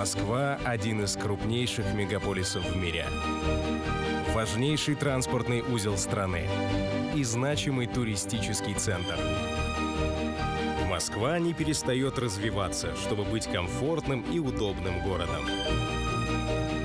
Москва – один из крупнейших мегаполисов в мире. Важнейший транспортный узел страны и значимый туристический центр. Москва не перестает развиваться, чтобы быть комфортным и удобным городом.